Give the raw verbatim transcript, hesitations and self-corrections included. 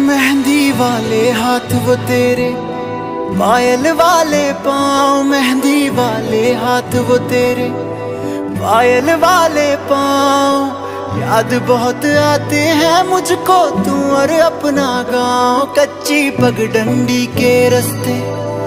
मेहंदी वाले हाथ वो तेरे, पायल वाले पाँव, मेहंदी वाले हाथ वो तेरे, पायल वाले पाँव। याद बहुत आते हैं मुझको तू और अपना गाँव, कच्ची पगडंडी के रास्ते